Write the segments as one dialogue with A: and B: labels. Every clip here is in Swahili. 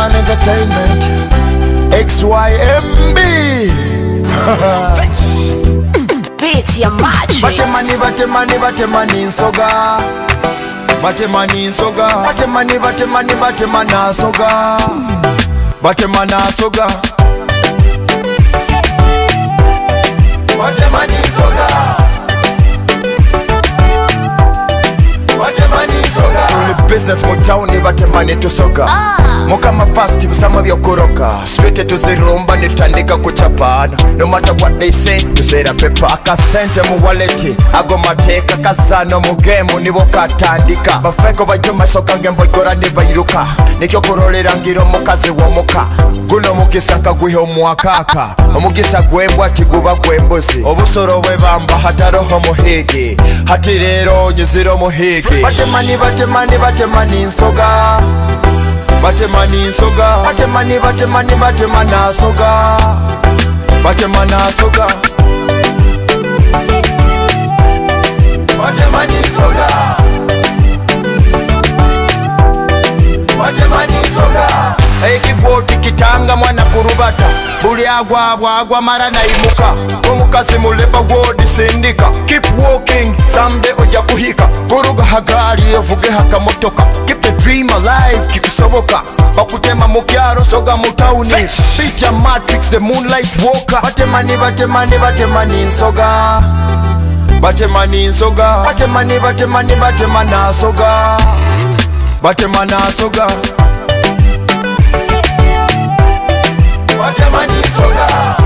A: Babylon Entertainment, XYMB.
B: Beat your magic.
A: Batemani nsoga. Batemani nsoga. Batemana soga. Batemana soga. Batemani soga. Business mu town batemani tusoga Mukama fast busama byokoroka Straight to zero mba nitandika kuchapana No matter what they say tusera pepa Akasente mu wallet ago mateka Kasano mu game nibo katandika Bafeko bajoma soka ngembo igora nibairuka Nikyo kurolera ngiro mukazi wa muka Guno mugisa kagwiho mwakaka Omugisa gwembwa tiguba gwembuzi Obusoro bwebamba hataroho muhigi Hati rero nyiziro muhigi Batemani nsoga. Batemani nsoga. Batemana soga. Batemana soga. Batemani soga. Batemani soga. Ekigwoti kitanga mwana kurubata Buli agwa mara na imuka Omukazi muleba wodi sindika Keep walking, someday oja kuhika Kuruga hagari evuge hakamotoka Keep the dream alive, kikusoboka Bakutema mukyaro soga mutauni Beat ya Matrix, the moonlight walker Batemani nsoga. Batemani nsoga. Batemana soga. Batemana soga. Batemani soga.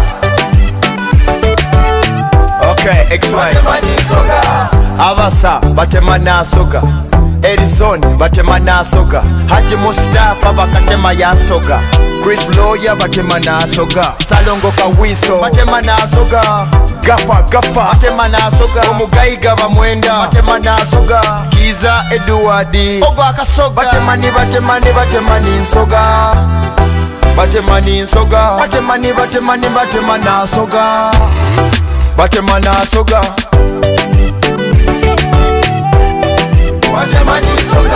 A: Okay, XY. Avasa batemana soga. Edison batemana soga. Haji Mustafa bakatema ya soga. Chris Lawyer batemana soga. Salongo Kawiso batemana soga. Gafa batemana soga. Omugaiga bamwenda batemana soga. Kiza Edwardi Ogo akasoga. Batemani nsoga. Batemani nsoga. Batemana soga. Batemana soga. Batemani soga.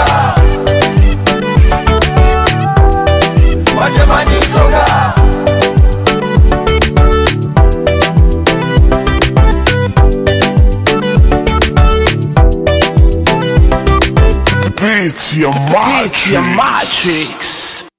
A: Batemani soga.
C: Beat your matrix.